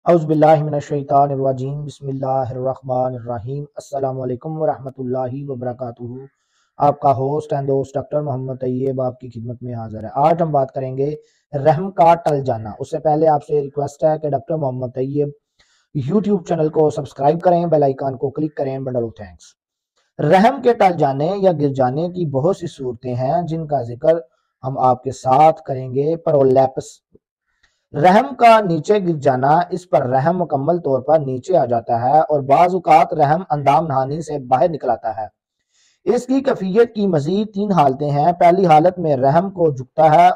اعوذ باللہ من الشیطان الرجیم بسم اللہ الرحمن الرحیم السلام علیکم ورحمۃ اللہ وبرکاتہ۔ آپ کا ہوسٹ اینڈ دوست ڈاکٹر محمد طیب آپ کی خدمت میں حاضر ہے۔ آج ہم بات کریں گے رحم کا ٹل جانا۔ اس سے پہلے آپ سے ریکویسٹ ہے کہ doctor Muhammad Tayyab YouTube channel کو سبسکرائب کریں، بیل آئیکن کو کلک کریں۔ Bundle of thanks. رحم کے ٹل جانے یا گر جانے کی بہت سی صورتیں ہیں جن کا ذکر ہم آپ کے ساتھ کریں گے۔ پرولیپس، رحم کا نیچے گر جانا، اس پر رحم مکمل طور پر نیچے آ جاتا ہے اور بعض اوقات رحم اندام نہانی سے باہر نکل آتا ہے۔ اس کی کیفیت کی مزید 3 حالتیں ہیں۔ پہلی حالت میں رحم کو جھکتا ہے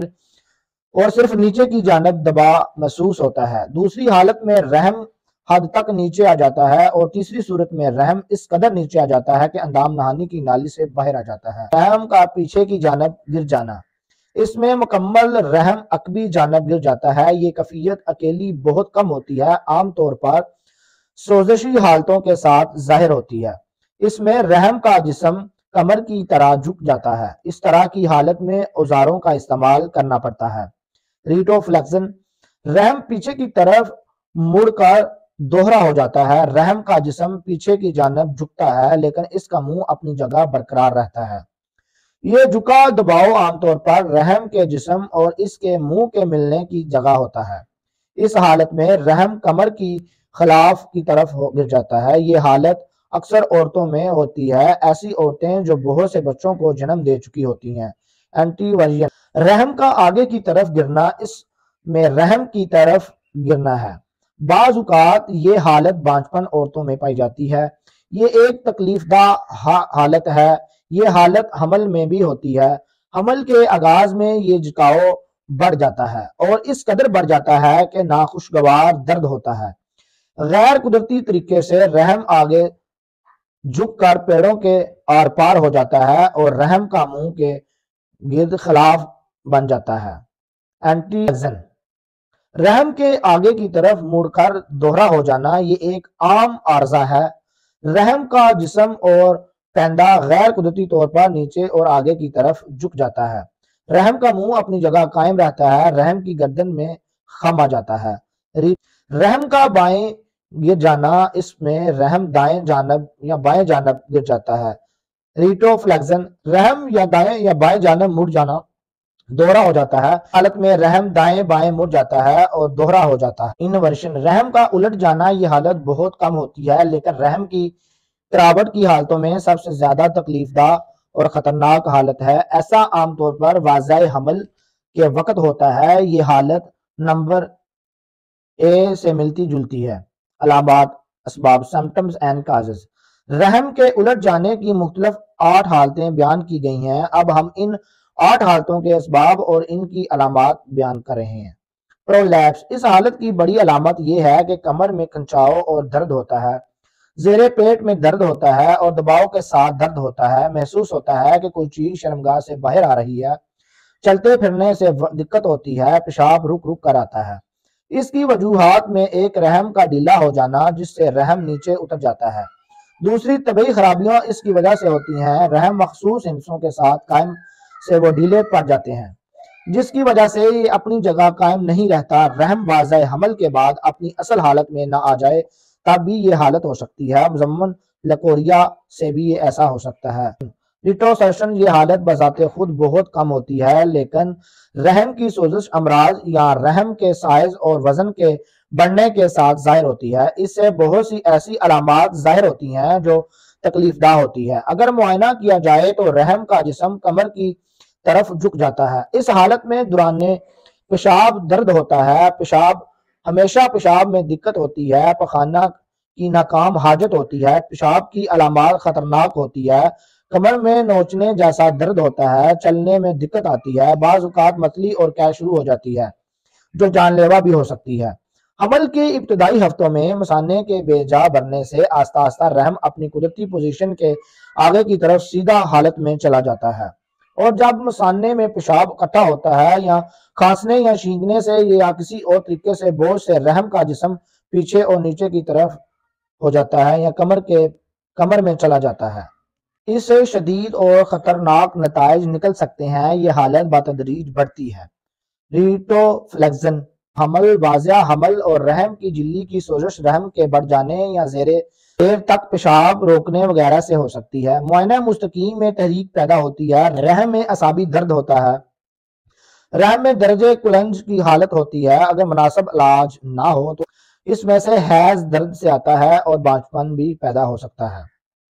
اور صرف نیچے کی جانب دباؤ محسوس ہوتا ہے۔ دوسری حالت میں رحم حد تک نیچے آ جاتا ہے اور تیسری صورت میں رحم اس قدر نیچے آ جاتا ہے کہ اندام نہانی کی نالی سے باہر آ جاتا ہے۔ رحم کا پیچھے کی جانب گر جانا، اس میں مکمل رحم عقبی جانب گر جاتا ہے۔ یہ کیفیت اکیلی بہت کم ہوتی ہے، عام طور پر سوزشی حالتوں کے ساتھ ظاہر ہوتی ہے۔ اس میں رحم کا جسم کمر کی طرح جھک جاتا ہے۔ اس طرح کی حالت میں اوزاروں کا استعمال کرنا پڑتا ہے۔ ریٹو فلیکشن، رحم پیچھے کی طرف مڑ کر دوہرا ہو جاتا ہے۔ رحم کا جسم پیچھے کی جانب جھکتا ہے لیکن اس کا منہ اپنی جگہ برقرار رہتا ہے۔ یہ جھکا دباؤ عام طور پر رحم کے جسم اور اس کے منہ کے ملنے کی جگہ ہوتا ہے۔ اس حالت میں رحم کمر کی خلاف کی طرف گر جاتا ہے۔ یہ حالت اکثر عورتوں میں ہوتی ہے، ایسی عورتیں جو بہت سے بچوں کو جنم دے چکی ہوتی ہیں۔ اینٹی ورژن، رحم کا آگے کی طرف گرنا، اس میں رحم کی طرف گرنا ہے۔ بعض اوقات یہ حالت بانجھپن عورتوں میں پائی جاتی ہے۔ یہ ایک تکلیف دہ حالت ہے۔ یہ حالت حمل میں بھی ہوتی ہے۔ حمل کے آغاز میں یہ جھکاؤ بڑھ جاتا ہے اور اس قدر بڑھ جاتا ہے کہ ناخوشگوار درد ہوتا ہے۔ غیر قدرتی طریقے سے رحم آگے جھک کر پیڑوں کے آر پار ہو جاتا ہے اور رحم کا منہ کے گرد خلاف بن جاتا ہے۔ اینٹی ورژن، رحم کے آگے کی طرف مڑ کر دوہرا ہو جانا، یہ ایک عام عارضہ ہے۔ رحم کا جسم اور پینڈا غیر قدرتی طور پر نیچے اور آگے کی طرف جھک جاتا ہے۔ رحم کا منہ اپنی جگہ قائم رہتا ہے۔ رحم کی گردن میں خم آ جاتا ہے۔ رحم کا بائیں گر جانا، اس میں رحم دائیں جانب یا بائیں جانب گر جاتا ہے۔ ریٹو فلیکشن، رحم یا دائیں یا بائیں جانب مڑ جانا، دوہرا ہو جاتا ہے۔ حالت میں رحم دائیں بائیں مڑ جاتا ہے اور دوہرا ہو جاتا ہے۔ انورشن، رحم کا الٹ جانا، یہ حالت بہت کم ہوتی ہے لیکن رحم کی تراوٹ کی حالتوں میں سب سے زیادہ تکلیف دہ اور خطرناک حالت ہے۔ ایسا عام طور پر واضح حمل کے وقت ہوتا ہے۔ یہ حالت نمبر اے سے ملتی جلتی ہے۔ علامات، اسباب، سمپٹمز اینڈ کازز۔ رحم کے الٹ جانے کی مختلف 8 حالتیں بیان کی گئی ہیں۔ اب ہم ان 8 حالتوں کے اسباب اور ان کی علامات بیان کر رہے ہیں۔ پرولیپس، اس حالت کی بڑی علامت یہ ہے کہ کمر میں کھنچاؤ اور درد ہوتا ہے۔ زیر پیٹ میں درد ہوتا ہے اور دباؤ کے ساتھ درد ہوتا ہے۔ محسوس ہوتا ہے کہ کوئی چیز شرمگاہ سے باہر آ رہی ہے۔ چلتے پھرنے سے دقت ہوتی ہے۔ پیشاب رک رک کر آتا ہے۔ اس کی وجوہات میں ایک رحم کا ڈھیلا ہو جانا جس سے رحم نیچے اتر جاتا ہے۔ دوسری طبی خرابیاں اس کی وجہ سے ہوتی ہیں۔ رحم مخصوص ہندسوں کے ساتھ قائم سے وہ ڈھیلے پڑ جاتے ہیں جس کی وجہ سے یہ اپنی جگہ قائم نہیں رہتا۔ رحم واضح حمل کے بعد اپنی اصل حالت میں نہ آ جائے تب بھی یہ حالت ہو سکتی ہے۔ مزمن لکوریا سے بھی یہ ایسا ہو سکتا ہے۔ ریٹروسیشن، یہ حالت بذات خود بہت کم ہوتی ہے لیکن رحم کی سوزش امراض یا رحم کے سائز اور وزن کے بڑھنے کے ساتھ ظاہر ہوتی ہے۔ اس سے بہت سی ایسی علامات ظاہر ہوتی ہیں جو تکلیف دہ ہوتی ہے۔ اگر معائنہ کیا جائے تو رحم کا جسم کمر کی طرف جھک جاتا ہے۔ اس حالت میں دوران پیشاب درد ہوتا ہے۔ ہمیشہ پیشاب میں دقت ہوتی ہے۔ پخانہ کی ناکام حاجت ہوتی ہے۔ پیشاب کی علامات خطرناک ہوتی ہے۔ کمر میں نوچنے جیسا درد ہوتا ہے۔ چلنے میں دقت آتی ہے۔ بعض اوقات متلی اور قے شروع ہو جاتی ہے جو جان لیوا بھی ہو سکتی ہے۔ حمل کے ابتدائی ہفتوں میں مثانے کے بے جا بھرنے سے آہستہ آہستہ رحم اپنی قدرتی پوزیشن کے آگے کی طرف سیدھا حالت میں چلا جاتا ہے اور جب مثانے میں پیشاب اکٹھا ہوتا ہے یا کھانسنے یا چھینکنے سے یا کسی اور طریقے سے بوجھ سے رحم کا جسم پیچھے اور نیچے کی طرف ہو جاتا ہے یا کمر میں چلا جاتا ہے۔ اس سے شدید اور خطرناک نتائج نکل سکتے ہیں۔ یہ حالت بتدریج بڑھتی ہے۔ ریٹو فلیکشن، حمل واضح حمل اور رحم کی جھلی کی سوزش رحم کے بڑھ جانے یا دیر تک پیشاب روکنے وغیرہ سے ہو سکتی ہے۔ معائنہ مستقیم میں تحریک پیدا ہوتی ہے، رحم میں اعصابی درد ہوتا ہے، رحم میں درجہ کلنج کی حالت ہوتی ہے، اگر مناسب علاج نہ ہو تو اس میں سے حیض درد سے آتا ہے اور بانجھپن بھی پیدا ہو سکتا ہے۔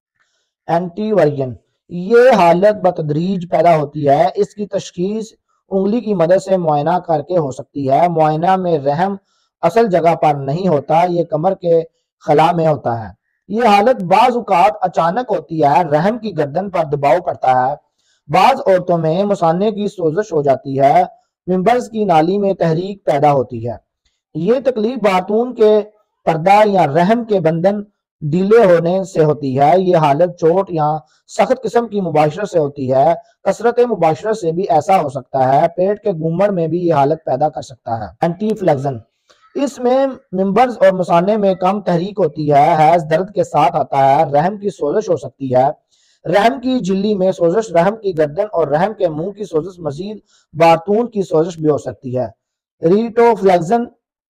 اینٹی ورژن یہ حالت بتدریج پیدا ہوتی ہے، اس کی تشخیص انگلی کی مدد سے معائنہ کر کے ہو سکتی ہے۔ معائنہ میں رحم اصل جگہ پر نہیں ہوتا، یہ کمر کے خلا میں ہوتا ہے۔ یہ حالت بعض اوقات اچانک ہوتی ہے، رحم کی گردن پر دباؤ پڑتا ہے، بعض عورتوں میں مثانے کی سوزش ہو جاتی ہے، ممبرز کی نالی میں تحریک پیدا ہوتی ہے۔ یہ تکلیف باتون کے پردہ یا رحم کے بندن ڈھیلے ہونے سے ہوتی ہے۔ یہ حالت چوٹ یا سخت قسم کی مباشرت سے ہوتی ہے، کثرت مباشرت سے بھی ایسا ہو سکتا ہے، پیٹ کے گومڑ میں بھی یہ حالت پیدا کر سکتا ہے۔ اینٹی فلیکزن اس میں ممبرز اور مثانے میں کم تحریک ہوتی ہے، حیض درد کے ساتھ آتا ہے، رحم کی سوزش ہو سکتی ہے، رحم کی جھلی میں سوزش، رحم کی گردن اور رحم کے منہ کی سوزش، مزید باتون کی سوزش بھی ہو سکتی ہے۔ ریٹو فلیکزن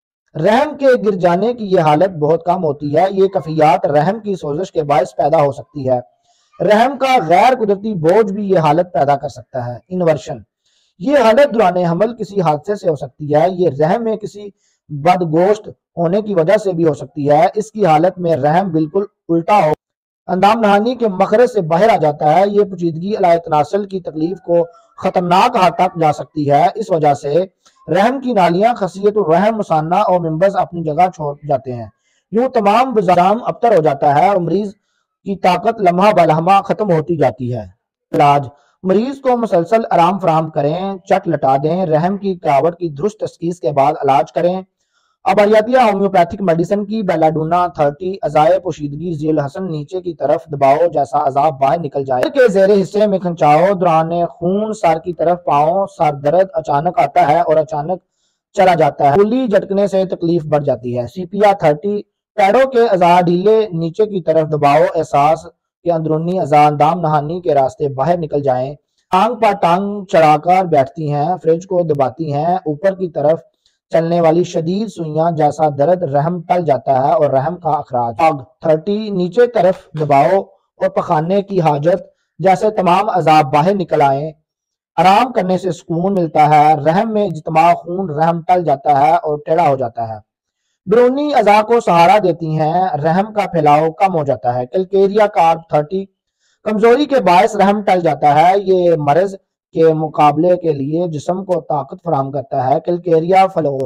رحم کے گر جانے کی یہ حالت بہت کم ہوتی ہے، یہ کیفیات رحم کی سوزش کے باعث پیدا ہو سکتی ہے، رحم کا غیر قدرتی بوجھ بھی یہ حالت پیدا کر سکتا ہے۔ انورشن یہ حالت دوران حمل کسی حادثے سے ہو سکتی ہے، یہ رحم میں کسی بدگوشت ہونے کی وجہ سے بھی ہو سکتی ہے، اس کی حالت میں رحم بالکل الٹا ہو اندام نہانی کے مخرج سے باہر آ جاتا ہے، یہ پیچیدگی علاج تناسل کی تکلیف کو خطرناک حد تک جا سکتی ہے، اس وجہ سے رحم کی نالیاں، خصیت الرحم، مثانہ اور ممبرز اپنی جگہ چھوڑ جاتے ہیں، یوں تمام نظام ابتر ہو جاتا ہے اور مریض کی طاقت لمحہ بلمحہ ختم ہوتی جاتی ہے۔ علاج مریض کو مسلسل آرام فراہم کریں، چٹ لٹا دیں، رحم کی گراوٹ کی درست تشخیص کے بعد علاج کریں۔ اباریاتیہ ہومیوپیتھک میڈیسن کی بیلاڈونا 30 اعضائے پوشیدگی ذیل حسن نیچے کی طرف دباؤ جیسا عذاب باہر نکل جائے، سر کے زیر حصے میں کھنچاؤ، دوران خون سر کی طرف پاؤں، سر درد اچانک آتا ہے اور اچانک چلا جاتا ہے، گولی جھٹکنے سے تکلیف بڑھ جاتی ہے۔ سیپیا 30 پیروں کے اعضاء ڈھیلے، نیچے کی طرف دباؤ، احساس کے اندرونی اعضاء اندام نہانی کے راستے باہر نکل جائیں، ٹانگ پر ٹانگ چڑھا کر بیٹھتی ہیں، فریج کو دباتی ہیں، اوپر کی طرف چلنے والی شدید سوئیاں جیسا درد، رحم ٹل جاتا ہے اور رحم کا اخراج۔ 30 نیچے طرف دباؤ اور پخانے کی حاجت جیسے تمام اعضاء باہر نکل آئیں، آرام کرنے سے سکون ملتا ہے، رحم میں اجتماع خون، رحم ٹل جاتا ہے اور ٹیڑھا ہو جاتا ہے، بیرونی اعضاء کو سہارا دیتی ہیں، رحم کا پھیلاؤ کم ہو جاتا ہے۔ کیلکیریا کارب 30 کمزوری کے باعث رحم ٹل جاتا ہے، یہ مرض کے مقابلے کے لیے جسم کو طاقت فراہم کرتا ہے۔ کیلکیریا فلور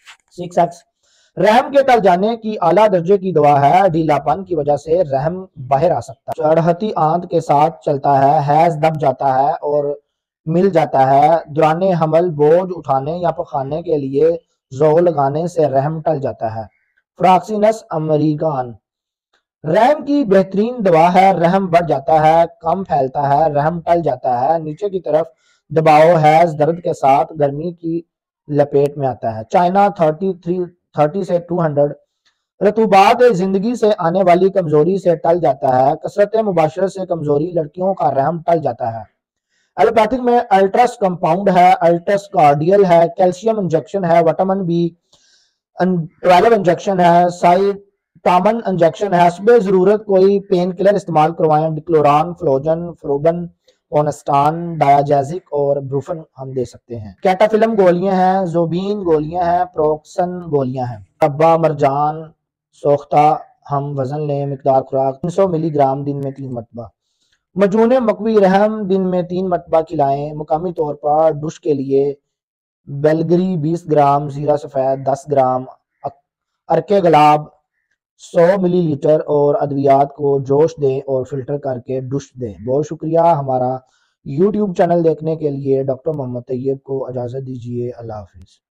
6X رحم کے ٹل جانے کی اعلیٰ درجے کی دوا ہے، ڈھیلا پن کی وجہ سے رحم باہر آ سکتا ہے، چڑھتی آنت کے ساتھ چلتا ہے، حیض دب جاتا ہے اور مل جاتا ہے، دوران حمل بوجھ اٹھانے یا پخانے کے لیے زور لگانے سے رحم ٹل جاتا ہے۔ فراکسینس امریکان رحم کی بہترین دوا ہے، رحم بڑھ جاتا ہے، کم پھیلتا ہے، رحم ٹل جاتا ہے، نیچے کی طرف دباؤ، حیض درد کے ساتھ گرمی کی لپیٹ میں آتا ہے۔ چائنا 30 سے 200 رطوبات زندگی سے آنے والی کمزوری سے ٹل جاتا ہے، کثرت مباشرت سے کمزوری، لڑکیوں کا رحم ٹل جاتا ہے۔ ایلوپیتھک میں الٹرس کمپاؤنڈ ہے، الٹرس کارڈیل ہے، کیلشیم انجیکشن ہے، وٹامن بی 12 انجیکشن ہے، سائٹامن انجیکشن ہے، حسب ضرورت کوئی پین کلر استعمال کروائیں، ڈکلوران، فلوجن، فروبن، اونسٹان، ڈایاجیزک اور بروفن ہم دے سکتے ہیں۔ کیٹافلم گولیاں ہیں، زوبین گولیاں ہیں، پروکسن گولیاں ہیں۔ مربع مرجان سوختہ ہم وزن لیں، مقدار خوراک 300 ملی گرام دن میں 3 مرتبہ۔ مجون مقوی رحم دن میں 3 مرتبہ کھلائیں، مقامی طور پر ڈش کے لیے بیلگری 20 گرام، زیرہ سفید 10 گرام، عرق گلاب 100 ملی لیٹر اور ادویات کو جوش دیں اور فلٹر کر کے ڈش دیں۔ بہت شکریہ ہمارا یوٹیوب چینل دیکھنے کے لیے۔ ڈاکٹر محمد طیب کو اجازت دیجیے، اللہ حافظ۔